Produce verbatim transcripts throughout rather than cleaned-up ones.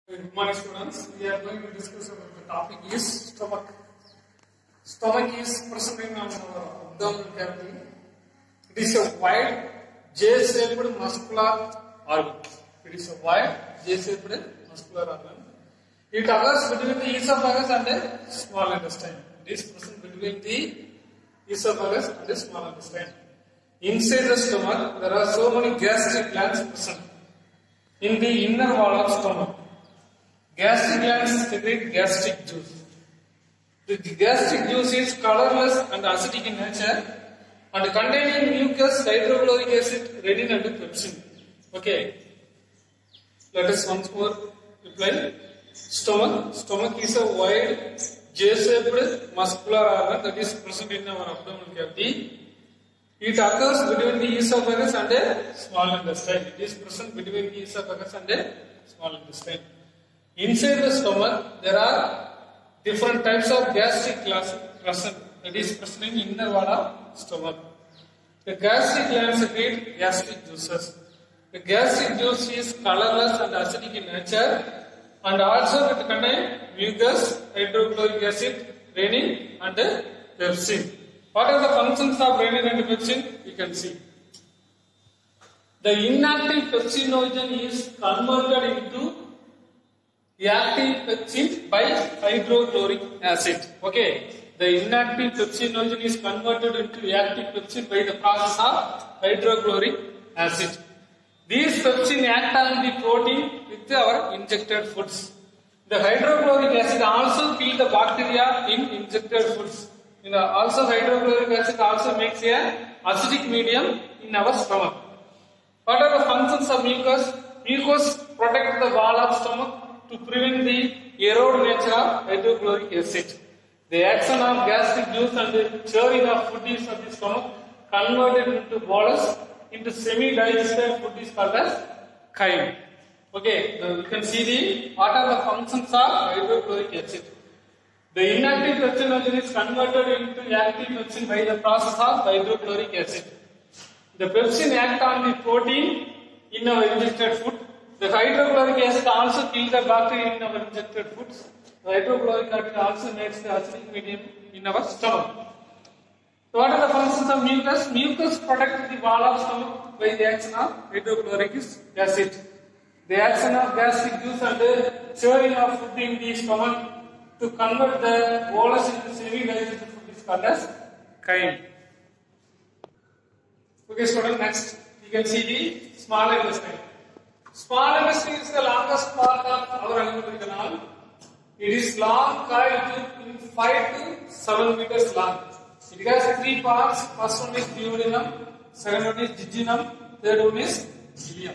Good morning, students. We are going to discuss about the topic is stomach. Stomach is present in our abdominal cavity. It is a wide J-shaped muscular organ. It is a wide J-shaped muscular organ. It occurs between the esophagus and the small intestine. It is present between the esophagus and the small intestine. Inside the stomach, there are so many gastric glands present. In the inner wall of stomach, gastric glands secrete gastric juice. The gastric juice is colorless and acidic in nature and containing mucus, hydrochloric acid, renin and pepsin. Okay. Let us once more reply. Stomach. Stomach is a wide J-shaped muscular organ that is present in our abdominal cavity. It occurs between the esophagus and the small intestine. It is present between the esophagus and the small intestine. Inside the stomach, there are different types of gastric glands present. That is present in inner wall of stomach. The gastric glands secrete gastric juices. The gastric juice is colorless and acidic in nature, and also it contains mucus, hydrochloric acid, renin, and pepsin. What are the functions of renin and pepsin? You can see. The inactive pepsinogen is converted into active pepsin by hydrochloric acid. Okay. The inactive pepsinogen is converted into active pepsin by the process of hydrochloric acid. These pepsin act on the protein with our injected foods. The hydrochloric acid also kills the bacteria in injected foods. You know, also hydrochloric acid also makes a acidic medium in our stomach. What are the functions of mucus? Mucus protect the wall of stomach to prevent the erode nature of hydrochloric acid. The action of gastric juice and the churning of food is of the stomach converted into bolus into semi-digested food is called as chyme. Okay, now you can see the what are the functions of hydrochloric acid. The inactive pepsinogen is converted into active pepsin by the process of hydrochloric acid. The pepsin acts on the protein in our injected food. The hydrochloric acid also kills the bacteria in our injected foods. The hydrochloric acid also makes the acidic medium in our stomach. So what are the functions of mucus? Mucus protects the wall of stomach by the action of hydrochloric acid. The action of gastric juice and the churning of food in the stomach to convert the bolus into semi-digested food is called as chyme. Okay, student, next you can see the small intestine. Small intestine is the longest part of our alimentary canal. It is long, coiled in five to seven meters long. It has three parts. First one is duodenum, second one is jejunum, third one is ileum.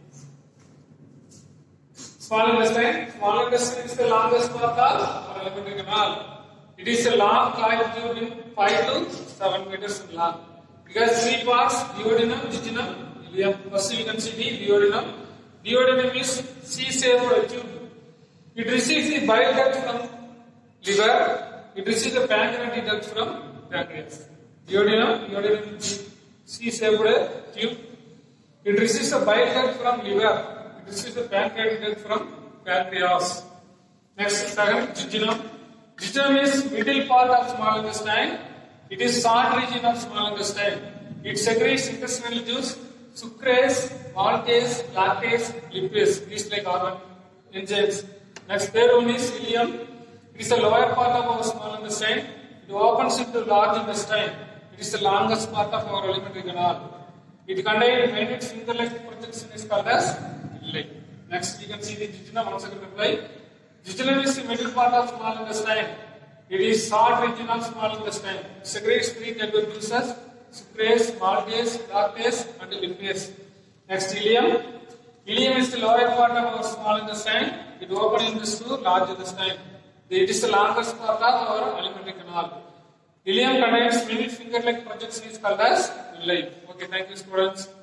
Small intestine. Small intestine is the longest part of our alimentary canal. It is a long, coiled tube in five to seven meters long. It has three parts: duodenum, jejunum, ileum. First you can see the duodenum. Duodenum is C-shaped tube. It receives the bile duct from liver. It receives the pancreatic duct from pancreas. Duodenum, duodenum is C-shaped tube. It receives the bile duct from liver. It receives the pancreatic duct from pancreas. Next, second, jejunum. Jejunum is middle part of small intestine. It is salt region of small intestine. It secretes intestinal juice, sucrase, maltase, lactase, lipase. These like organ enzymes. Next, third one is ileum. It is the lower part of our small intestine. It opens into large intestine. It is the longest part of our alimentary canal. It contains minute finger-like projection is called as ileum. Next, you can see the jejunum. Once again, reply. Jejunum is the middle part of small intestine. It is salt region of small intestine. It secretes three types of juices: sucrase, maltase, lactase, and lipase. Next, ileum. Ileum is the lower part of our small intestine. It opens into large intestine. It is the longest part of our alimentary canal. Ileum contains minute finger-like projection is called as ileum. Okay, thank you, students.